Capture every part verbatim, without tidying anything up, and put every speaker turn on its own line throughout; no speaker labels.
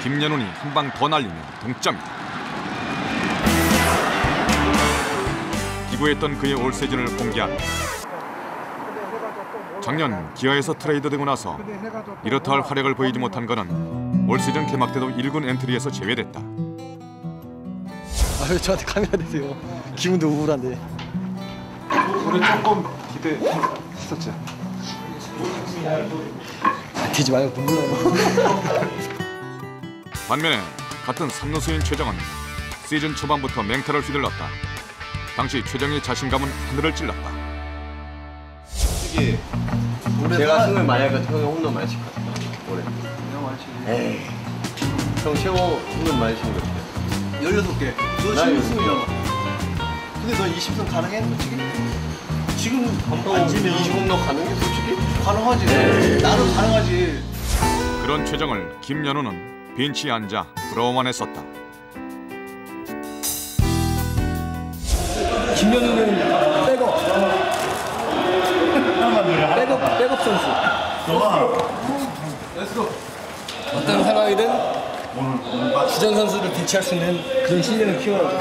김연훈이 한 방 더 날리면 동점이다. 기부했던 그의 올 시즌을 공개한다. 작년 기아에서 트레이드되고 나서 이렇다 할 활약을 보이지 못한 그는 올 시즌 개막 때도 일 군 엔트리에서 제외됐다.
아, 왜 저한테 카메라 대세요? 기분도 우울한데.
우리 조금 기대했었지.
아, 되지 마요, 눈물 나요.
반면에 같은 삼루수인 최정은 시즌 초반부터 맹타를 휘둘렀다. 당시 최정의 자신감은 하늘을 찔렀다.
솔직히 제가 승을 많이 하니까 형이 홈런 많이 칠 것 같아. 올해.
내가 많이 치네.
에이. 형 최고 홈런 많이 친 것 같아.
열여섯 개. 너 십육 승이잖아. 근데 너 이십 승 가능해? 솔직히? 지금 안 지면
이십 홈런 가능해? 솔직히?
가능하지. 에이. 나는 가능하지.
그런 최정을 김연훈은 벤치에 앉아 부러워만 했었다.
김연훈은 백업. 백업, 백업 선수. 어떤 상황이든 주전 선수를 대체할 수 있는 그런 실력을 키워야죠.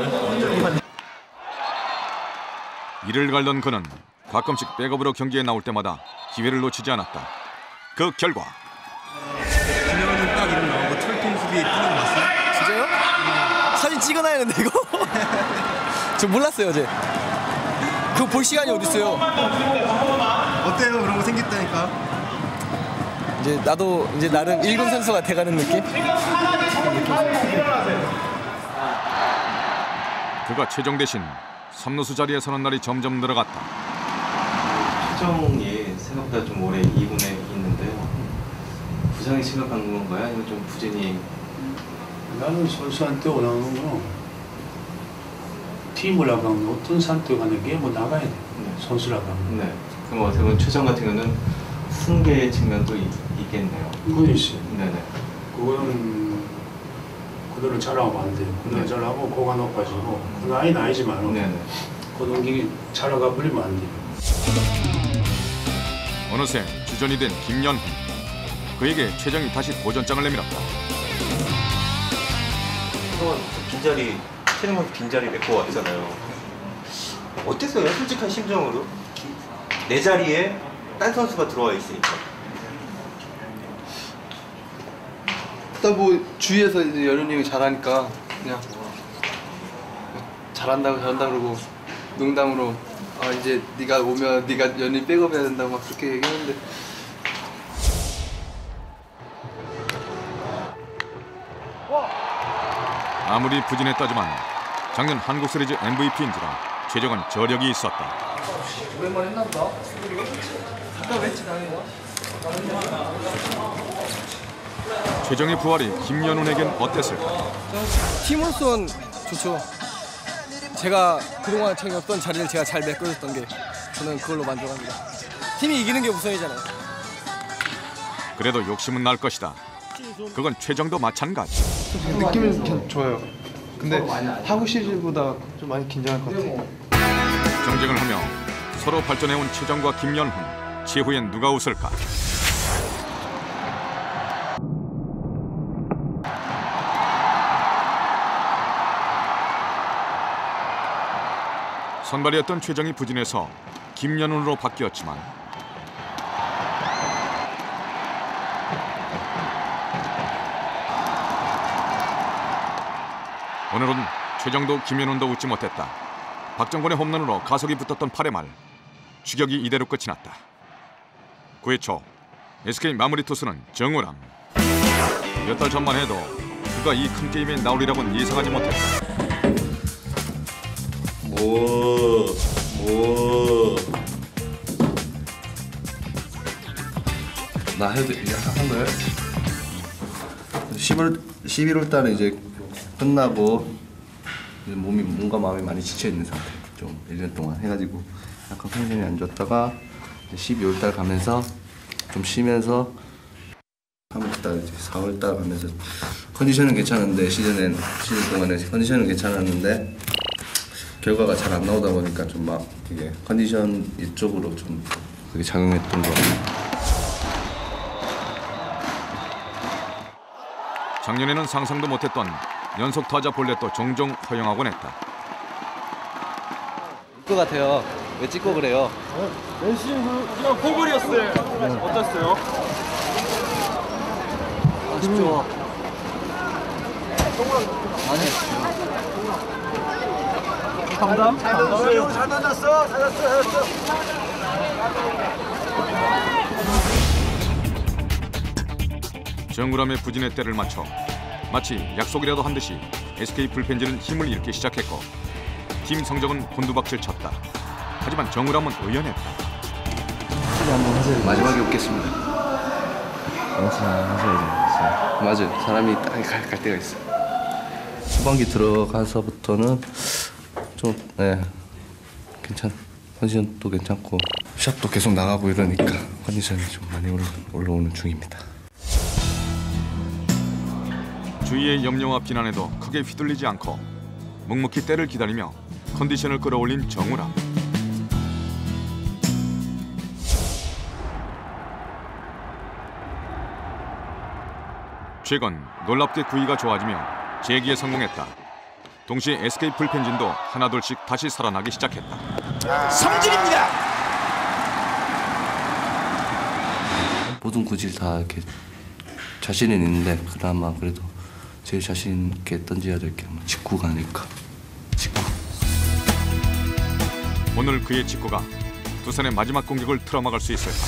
이를 갈던 그는 가끔씩 백업으로 경기에 나올 때마다 기회를 놓치지 않았다. 그 결과
김연훈은 딱 이름 나오고 철통 수비 뛰는 거 봤어?
진짜요? 음. 사진 찍어놔야 하는데 이거? 저 몰랐어요 어제. 그거 볼 시간이 어딨어요.
어때요? 그런 거 생겼다니까.
이제 나도 이제 나름 일 군 선수가 돼가는 느낌?
그가 최정 대신 삼루수 자리에 서는 날이 점점 늘어갔다.
최정이 생각보다 좀 오래 이 군에 있는데요. 부상이 심각한 건가요? 아니면 좀 부진이?
나는 선수한테 원하는 건 팀을 나가면 어떤 상태가 가는 게 뭐 나가야 돼. 네. 선수라고 하면.
네. 그럼 어떻게 보면 최정 같은 경우는 승계의 측면도 있, 있겠네요.
그건 있어요.
네네.
그거는 그대로 잘하면 안 돼요. 그대로 네. 잘하고 고가 높아지고 그 나이는 아니지만
네네.
그 동기 잘하가 버리면 안 돼요.
어느새 주전이 된 김연훈. 그에게 최정이 다시 도전장을 내밀었다.
형은 빈자리, 최정은 빈자리 메꿔 왔잖아요. 어땠어요? 솔직한 심정으로? 내 자리에 딴 선수가 들어와 있으니까.
일단 뭐 주위에서 이제 연훈이 형이 잘하니까 그냥 잘한다고 잘한다 그러고 농담으로 아 이제 네가 오면 네가 연훈이 백업해야 된다고 막 그렇게 얘기했는데
아무리 부진했다지만 작년 한국 시리즈 엠브이피인지라 최정은 저력이 있었다.
오랜만에 했나 보다. 아까 왜 했지 당연히.
최정의 부활이 김연훈에겐 어땠을까?
팀으로서는 좋죠. 제가 그동안 챙겼던 자리를 제가 잘 메꿔줬던 게 저는 그걸로 만족합니다. 팀이 이기는 게 우선이잖아요.
그래도 욕심은 날 것이다. 그건 최정도 마찬가지.
느낌은 계속 좋아요. 근데 타구 시리즈보다 좀 많이 긴장할 것 같아요.
경쟁을 하며 서로 발전해온 최정과 김연훈. 최후엔 누가 웃을까? 선발이었던 최정이 부진해서 김연훈으로 바뀌었지만 오늘은 최정도 김연훈도 웃지 못했다. 박정권의 홈런으로 가속이 붙었던 팔회 말 추격이 이대로 끝이 났다. 구 회 초 에스케이 마무리 투수는 정우람. 몇 달 전만 해도 그가 이 큰 게임에 나오리라고는 예상하지 못했다.
뭐, 뭐.
나 해도 이제 한 거예요? 십월, 십일월 달에 이제 끝나고 이제 몸이 몸과 마음이 많이 지쳐 있는 상태. 좀 일 년 동안 해가지고 약간 컨디션이 안 좋았다가 십이월 달 가면서 좀 쉬면서 삼월 달 이제 사월 달 가면서 컨디션은 괜찮은데 시즌엔 시즌 동안에 컨디션은 괜찮았는데 결과가 잘 안 나오다 보니까 좀 막 이게 컨디션 이쪽으로 좀 그게 작용했던 거 같아요.
작년에는 상상도 못했던 연속 타자 볼넷도 종종 허용하곤 했다.
것 같아요. 왜 찍고 그래요?
열심히 그냥 포글이었어요. 어땠어요?
아쉽죠. 많이
감당?
잘 던졌어, 잘 던졌어, 잘 던졌어.
정우람의 부진의 때를 맞춰 마치 약속이라도 한 듯이 에스케이 불펜진은 힘을 잃기 시작했고 팀 성적은 곤두박질 쳤다. 하지만 정우람은 의연했다.
마지막에 웃겠습니다. 맞아요. 사람이 딱 갈, 갈 때가 있어. 후반기 들어가서부터는 좀 네, 괜찮. 컨디션도 괜찮고 샷도 계속 나가고 이러니까 컨디션이 좀 많이 올라, 올라오는 중입니다.
주위의 염려와 비난에도 크게 휘둘리지 않고 묵묵히 때를 기다리며 컨디션을 끌어올린 정우람. 최근 놀랍게 구위가 좋아지며 재기에 성공했다. 동시에 에스케이 불펜진도 하나둘씩 다시 살아나기 시작했다.
삼진입니다.
모든 구질 다 이렇게 자신은 있는데 그나마 그래도 제일 자신 있게 던져야 될 게 직구가 아닐까. 직구.
오늘 그의 직구가 두산의 마지막 공격을 틀어막을 수 있을까?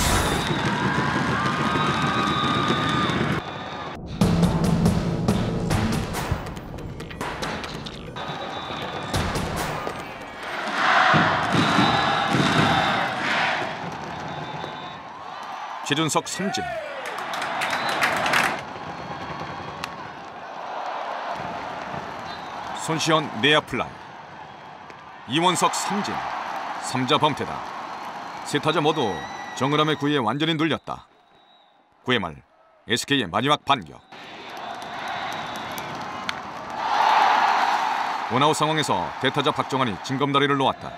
최준석 삼진. 손시현 내야 플라이. 이원석 삼진. 삼자 범퇴다. 세 타자 모두 정우람의 구위에 완전히 눌렸다. 구 회 말 에스케이의 마지막 반격. 원아웃 상황에서 대타자 박정환이 징검다리를 놓았다.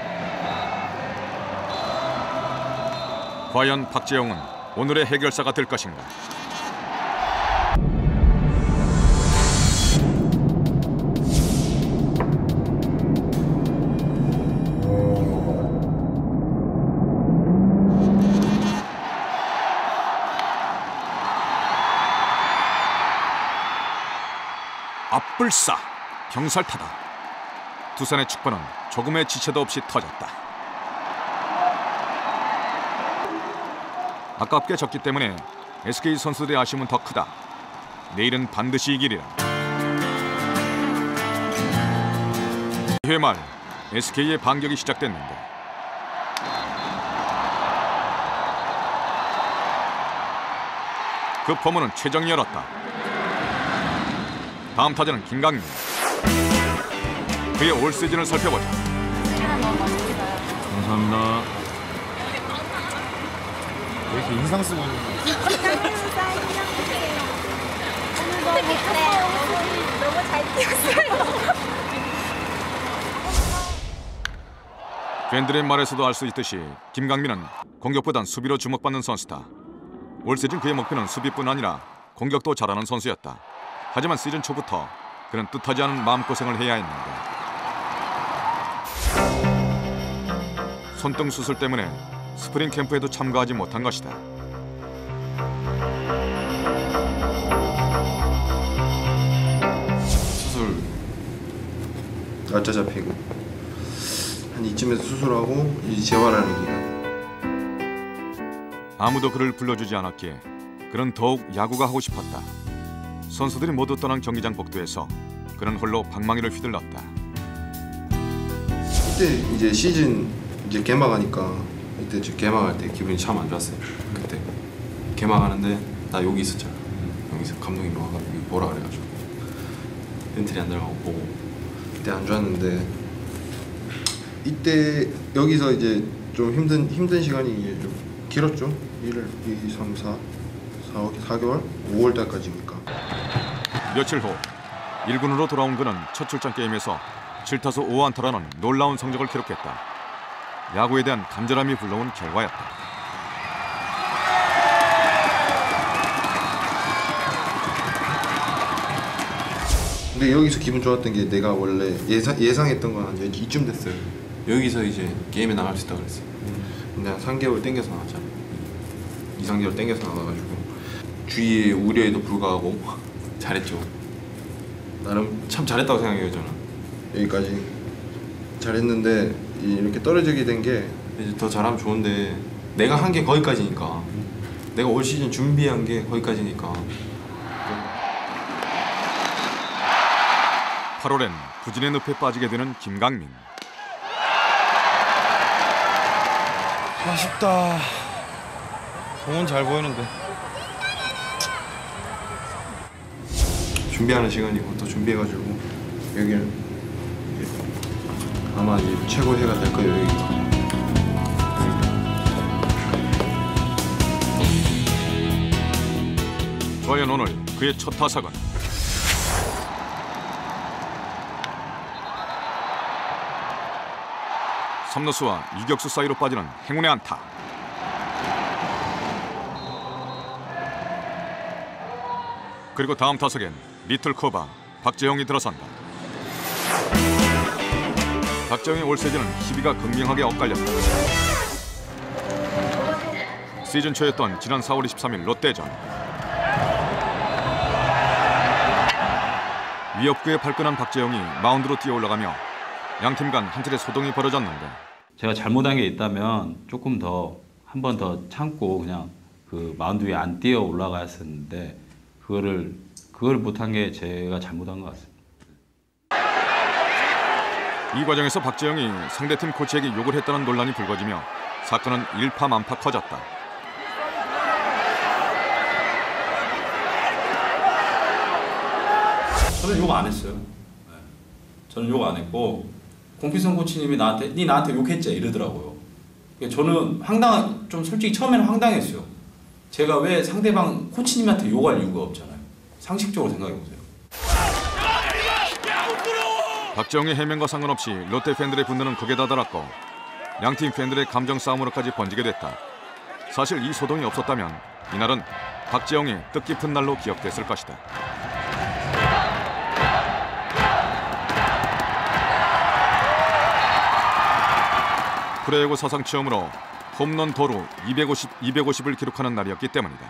과연 박재영은 오늘의 해결사가 될 것인가? 앞불싸 병살타다. 두산의 축구는 조금의 지체도 없이 터졌다. 아깝게 졌기 때문에 에스케이 선수들의 아쉬움은 더 크다. 내일은 반드시 이기리라. 이 회 말 에스케이의 반격이 시작됐는데 그 포문은 최정이 열었다. 다음 타자는 김강민. 그의 올 시즌을 살펴보자.
감사합니다. 왜 이렇게 인상 쓰고 있는 거야?
너무 잘 뛰었어요.
팬들의 말에서도 알 수 있듯이 김강민은 공격보단 수비로 주목받는 선수다. 올 시즌 그의 목표는 수비뿐 아니라 공격도 잘하는 선수였다. 하지만 시즌 초부터 그는 뜻하지 않은 마음고생을 해야 했는데 손등 수술 때문에 스프링 캠프에도 참가하지 못한 것이다.
수술 날짜 잡히고 한 이쯤에서 수술하고 이제 재활하는 기간.
아무도 그를 불러주지 않았기에 그는 더욱 야구가 하고 싶었다. 선수들이 모두 떠난 경기장 복도에서 그는 홀로 방망이를 휘둘렀다.
그때 이제 시즌 이제 개막하니까 이때 저 개막할 때 기분이 참 안 좋았어요. 그때 개막하는데 나 여기 있었잖아. 여기서 감독님이 와가지고 뭐라 그래가지고 엔트리 안 들어가고 보고 그때 안 좋았는데 이때 여기서 이제 좀 힘든 힘든 시간이 이제 좀 길었죠. 일, 이, 삼, 사, 사 개월, 오월 달까지니까.
며칠 후 일 군으로 돌아온 그는 첫 출장 게임에서 칠 타수 오 안타라는 놀라운 성적을 기록했다. 야구에 대한 간절함이 불러온 결과였다.
근데 여기서 기분 좋았던 게 내가 원래 예상, 예상했던 건 한 이쯤 됐어요. 여기서 이제 게임에 나갈 수 있다고 그랬어. 근데 한 삼 개월 땡겨서 나왔잖아. 이, 삼 개월 땡겨서 나와가지고 주위의 우려에도 불구하고 잘했죠. 나름 참 잘했다고 생각해요 저는. 여기까지 잘했는데 이렇게 떨어지게 된 게 이제 더 잘하면 좋은데 내가 한 게 거기까지니까 내가 올 시즌 준비한 게 거기까지니까.
팔월엔 부진의 늪에 빠지게 되는 김강민.
아쉽다. 공은 잘 보이는데.
준비하는 시간이고 또 준비해가지고 여기는 아마 이제 최고의 해가 될 거예요 여기가.
과연 오늘 그의 첫 타석은 삼루수와 이격수 사이로 빠지는 행운의 안타. 그리고 다음 타석엔 리틀 커버 박재영이 들어선다. 박재영의 올 시즌은 희비가 극명하게 엇갈렸다. 시즌 초였던 지난 사월 이십삼일 롯데전. 위협구에 발끈한 박재영이 마운드로 뛰어 올라가며 양팀 간 한 틀의 소동이 벌어졌는데
제가 잘못한 게 있다면 조금 더 한 번 더 참고 그냥 그 마운드 위에 안 뛰어 올라갔었는데 그거를 그걸 못한 게 제가 잘못한 것 같습니다.
이 과정에서 박재영이 상대팀 코치에게 욕을 했다는 논란이 불거지며 사건은 일파만파 커졌다.
저는 욕 안 했어요. 네. 저는 욕 안 했고 공필성 코치님이 나한테 니 나한테 욕했지 이러더라고요. 저는 황당 좀 솔직히 처음에는 황당했어요. 제가 왜 상대방 코치님한테 욕할 이유가 없잖아요. 상식적으로 생각해 보세요.
박재영의 해명과 상관없이 롯데 팬들의 분노는 극에 다다랐고 양팀 팬들의 감정 싸움으로까지 번지게 됐다. 사실 이 소동이 없었다면 이날은 박재영의 뜻깊은 날로 기억됐을 것이다. 프로야구 사상 처음으로 홈런 도루 이백오십, 이백오십을 기록하는 날이었기 때문이다.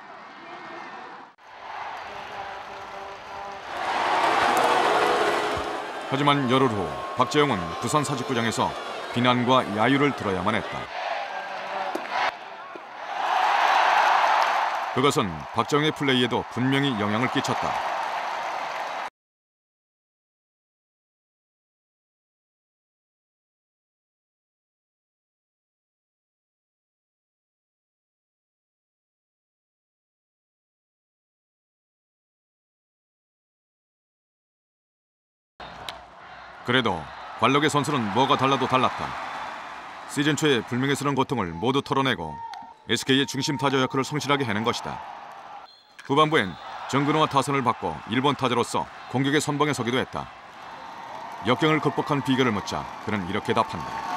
하지만 열흘 후 박재영은 부산 사직구장에서 비난과 야유를 들어야만 했다. 그것은 박재영의 플레이에도 분명히 영향을 끼쳤다. 그래도 관록의 선수는 뭐가 달라도 달랐다. 시즌 초의 불명예스러운 고통을 모두 털어내고 에스케이의 중심 타자 역할을 성실하게 해낸 것이다. 후반부엔 정근호와 타선을 바꿔 일 번 타자로서 공격의 선봉에 서기도 했다. 역경을 극복한 비결을 묻자 그는 이렇게 답한다.